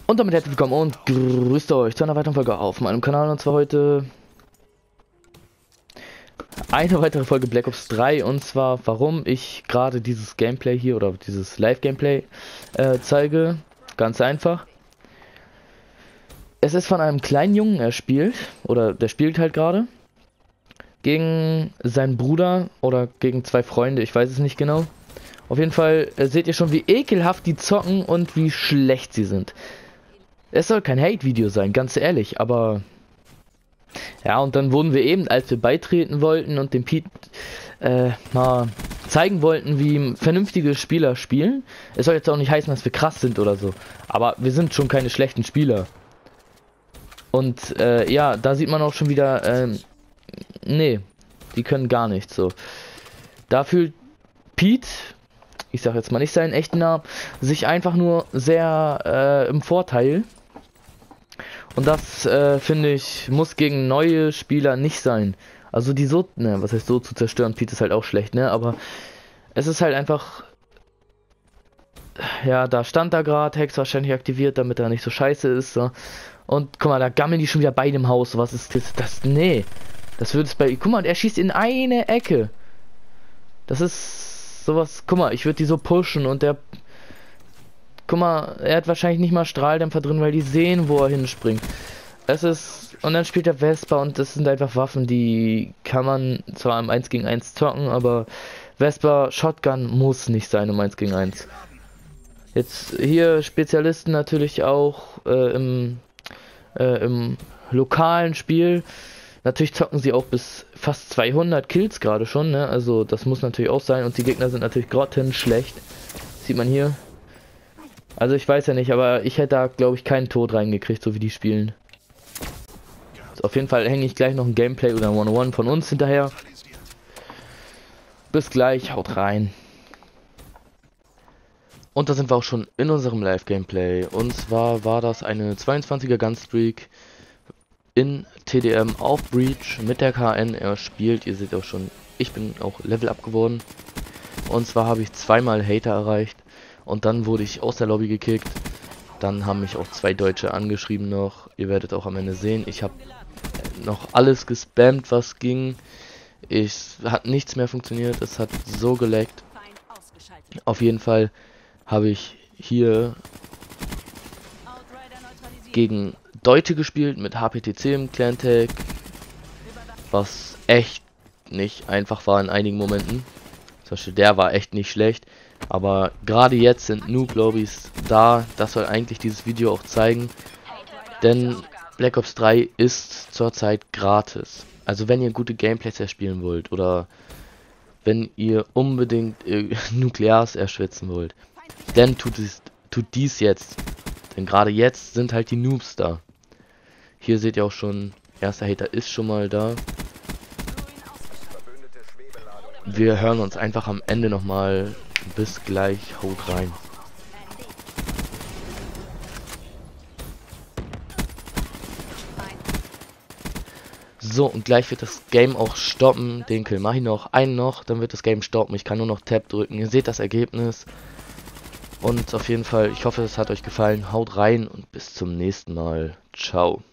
Und damit herzlich willkommen und grüßt euch zu einer weiteren Folge auf meinem Kanal. Und zwar heute eine weitere Folge Black Ops 3. Und zwar, warum ich gerade dieses Gameplay hier oder dieses Live-Gameplay zeige. Ganz einfach. Es ist von einem kleinen Jungen, er spielt, oder der spielt halt gerade, gegen seinen Bruder oder gegen zwei Freunde, ich weiß es nicht genau. Auf jeden Fall seht ihr schon, wie ekelhaft die zocken und wie schlecht sie sind. Es soll kein Hate-Video sein, ganz ehrlich, aber... Ja, und dann wurden wir eben, als wir beitreten wollten und dem Pete mal zeigen wollten, wie vernünftige Spieler spielen. Es soll jetzt auch nicht heißen, dass wir krass sind oder so, aber wir sind schon keine schlechten Spieler. Und ja, da sieht man auch schon wieder, nee, die können gar nichts so. Da fühlt Pete, ich sag jetzt mal nicht seinen echten Namen, sich einfach nur sehr im Vorteil. Und das, finde ich, muss gegen neue Spieler nicht sein. Also die so, ne, was heißt so zu zerstören, Pete ist halt auch schlecht, ne, aber es ist halt einfach, ja, da stand da gerade, Hex wahrscheinlich aktiviert, damit er nicht so scheiße ist, so. Und guck mal, da gammeln die schon wieder bei dem Haus, was ist das, nee, das würde es bei, guck mal, er schießt in eine Ecke. Das ist sowas, guck mal, ich würde die so pushen und der... Guck mal, er hat wahrscheinlich nicht mal Strahldämpfer drin, weil die sehen, wo er hinspringt. Es ist... Und dann spielt er Vesper und das sind einfach Waffen, die kann man zwar im 1 gegen 1 zocken, aber Vesper Shotgun muss nicht sein im 1 gegen 1. Jetzt hier Spezialisten natürlich auch im lokalen Spiel. Natürlich zocken sie auch bis fast 200 Kills gerade schon, ne? Also das muss natürlich auch sein und die Gegner sind natürlich grottenschlecht. Sieht man hier. Also ich weiß ja nicht, aber ich hätte da, glaube ich, keinen Tod reingekriegt, so wie die spielen. Also auf jeden Fall hänge ich gleich noch ein Gameplay oder 101 von uns hinterher. Bis gleich, haut rein. Und da sind wir auch schon in unserem Live-Gameplay. Und zwar war das eine 22er Gunstreak in TDM auf Breach mit der KN. Er spielt, ihr seht auch schon, ich bin auch Level up geworden. Und zwar habe ich zweimal Hater erreicht. Und dann wurde ich aus der Lobby gekickt. Dann haben mich auch zwei Deutsche angeschrieben noch. Ihr werdet auch am Ende sehen. Ich habe noch alles gespammt, was ging. Hat nichts mehr funktioniert. Es hat so geleckt. Auf jeden Fall habe ich hier gegen Deutsche gespielt mit HPTC im Clan-Tag. Was echt nicht einfach war in einigen Momenten. Zum Beispiel der war echt nicht schlecht. Aber gerade jetzt sind Noob-Lobbys da. Das soll eigentlich dieses Video auch zeigen. Denn Black Ops 3 ist zurzeit gratis. Also wenn ihr gute Gameplays erspielen wollt oder wenn ihr unbedingt Nuklears erschwitzen wollt, dann tut dies jetzt. Denn gerade jetzt sind halt die Noobs da. Hier seht ihr auch schon, erster Hater ist schon mal da. Wir hören uns einfach am Ende nochmal. Bis gleich, haut rein. So, und gleich wird das Game auch stoppen. Den Kill mache ich noch, einen noch, dann wird das Game stoppen. Ich kann nur noch Tab drücken. Ihr seht das Ergebnis. Und auf jeden Fall, ich hoffe, es hat euch gefallen. Haut rein und bis zum nächsten Mal. Ciao.